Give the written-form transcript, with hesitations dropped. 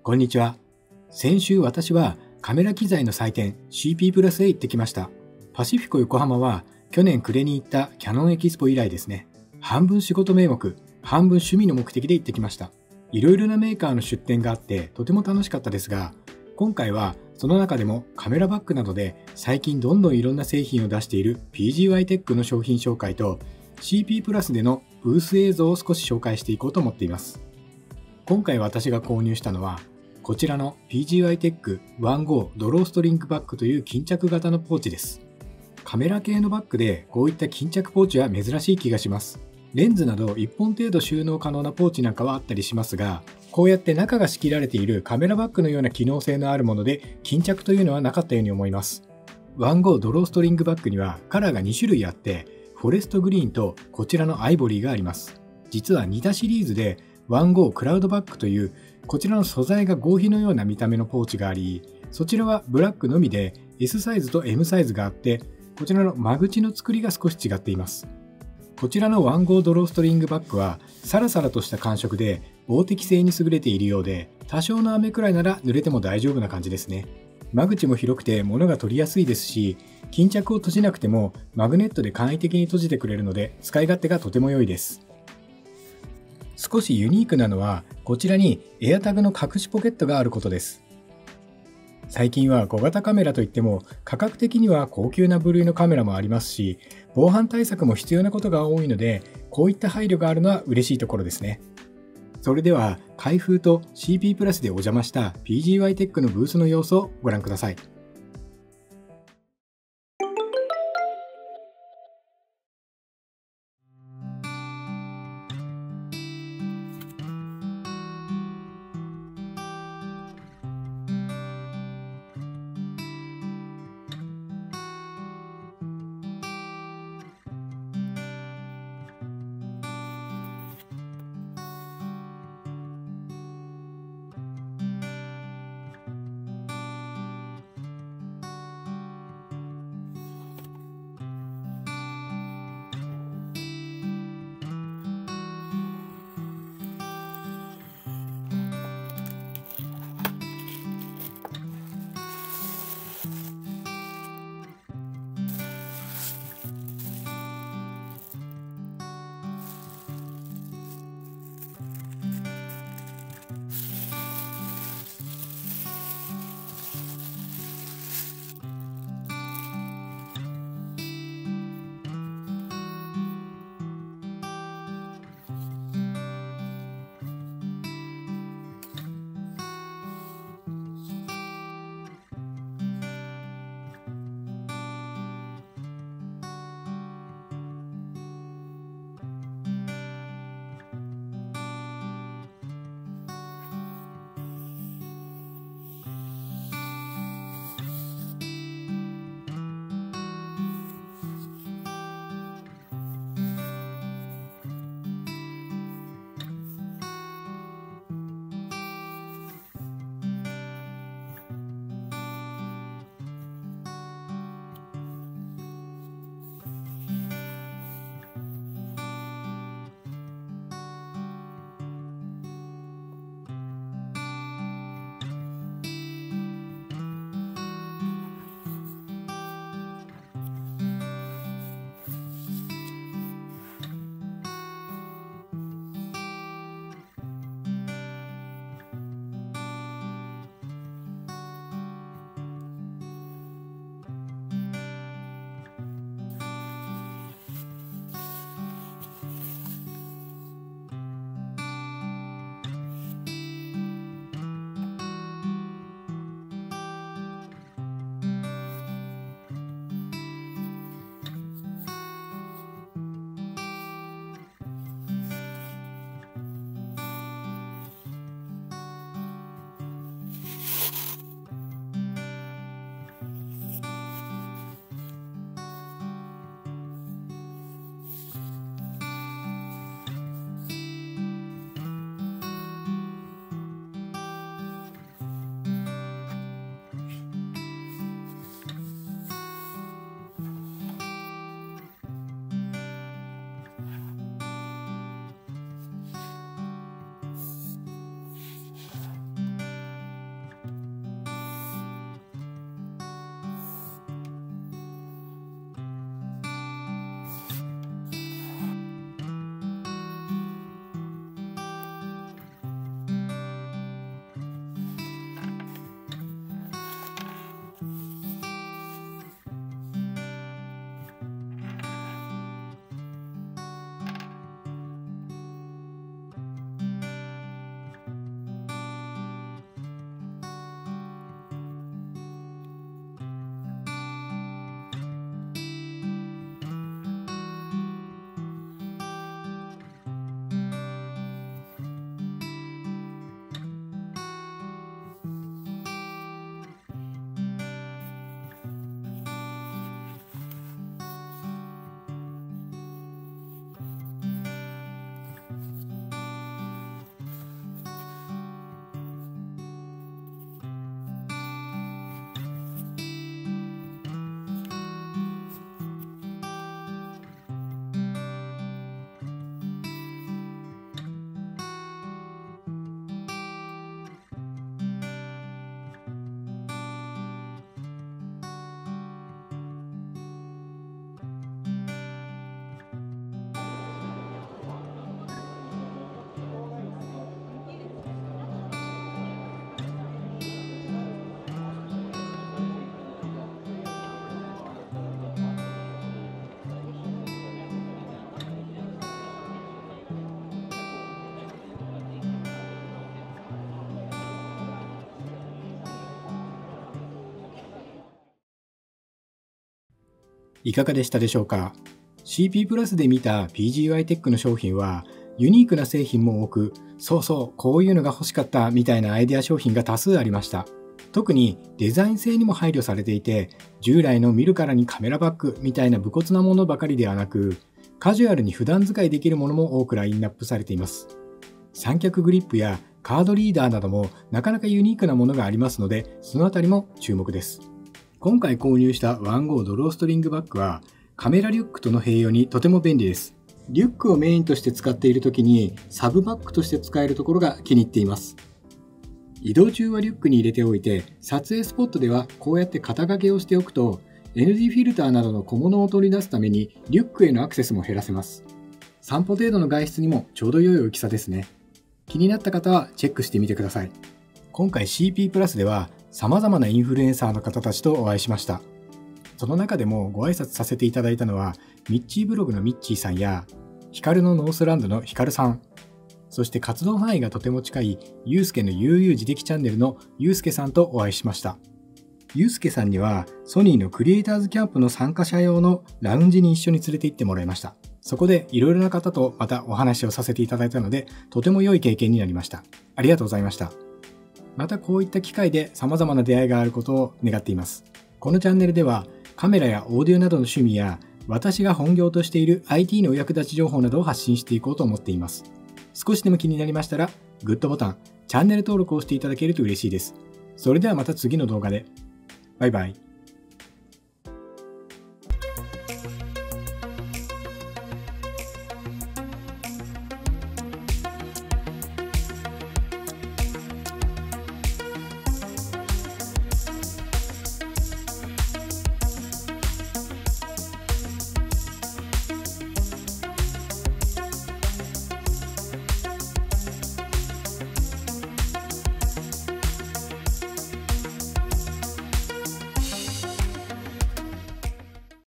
こんにちは。先週私はカメラ機材の祭典 CP プラスへ行ってきました。パシフィコ横浜は去年暮れに行ったキャノンエキスポ以来ですね。半分仕事名目、半分趣味の目的で行ってきました。いろいろなメーカーの出展があってとても楽しかったですが、今回はその中でもカメラバッグなどで最近どんどんいろんな製品を出している PGY テックの商品紹介と CP プラスでのブース映像を少し紹介していこうと思っています。今回私が購入したのはこちらの PGY テック 1GO ドローストリングバッグという巾着型のポーチです。カメラ系のバッグでこういった巾着ポーチは珍しい気がします。レンズなど1本程度収納可能なポーチなんかはあったりしますが、こうやって中が仕切られているカメラバッグのような機能性のあるもので巾着というのはなかったように思います。1GO ドローストリングバッグにはカラーが2種類あって、フォレストグリーンとこちらのアイボリーがあります。実は似たシリーズで 1GO クラウドバッグというこちらの素材が合皮のような見た目のポーチがあり、そちらはブラックのみで S サイズと M サイズがあって、こちらの間口の作りが少し違っています。こちらの 1GO ドローストリングバッグはサラサラとした感触で防滴性に優れているようで、多少の雨くらいなら濡れても大丈夫な感じですね。間口も広くて物が取りやすいですし、巾着を閉じなくてもマグネットで簡易的に閉じてくれるので使い勝手がとても良いです。少しユニークなのはこちらにエアタグの隠しポケットがあることです。最近は小型カメラといっても価格的には高級な部類のカメラもありますし、防犯対策も必要なことが多いので、こういった配慮があるのは嬉しいところですね。それでは開封と CP プラスでお邪魔した PGY テックのブースの様子をご覧ください。 いかがでしたでしょうか。 CP プラスで見た PGY テックの商品はユニークな製品も多く、そうそうこういうのが欲しかったみたいなアイデア商品が多数ありました。特にデザイン性にも配慮されていて、従来の見るからにカメラバッグみたいな武骨なものばかりではなく、カジュアルに普段使いできるものも多くラインナップされています。三脚グリップやカードリーダーなどもなかなかユニークなものがありますので、そのあたりも注目です。今回購入したワンゴードローストリングバッグはカメラリュックとの併用にとても便利です。リュックをメインとして使っている時にサブバッグとして使えるところが気に入っています。移動中はリュックに入れておいて、撮影スポットではこうやって肩掛けをしておくと ND フィルターなどの小物を取り出すためにリュックへのアクセスも減らせます。散歩程度の外出にもちょうど良い大きさですね。気になった方はチェックしてみてください。今回 CP プラスでは様々なインフルエンサーの方たちとお会いしました。その中でもご挨拶させていただいたのはミッチーブログのミッチーさんやヒカルのノースランドのヒカルさん、そして活動範囲がとても近いゆうすけの悠々自適チャンネルのゆうすけさんとお会いしました。ゆうすけさんにはソニーのクリエイターズキャンプの参加者用のラウンジに一緒に連れて行ってもらいました。そこでいろいろな方とまたお話をさせていただいたので、とても良い経験になりました。ありがとうございました。またこういった機会で様々な出会いがあることを願っています。このチャンネルではカメラやオーディオなどの趣味や私が本業としている IT のお役立ち情報などを発信していこうと思っています。少しでも気になりましたらグッドボタン、チャンネル登録をしていただけると嬉しいです。それではまた次の動画で。バイバイ。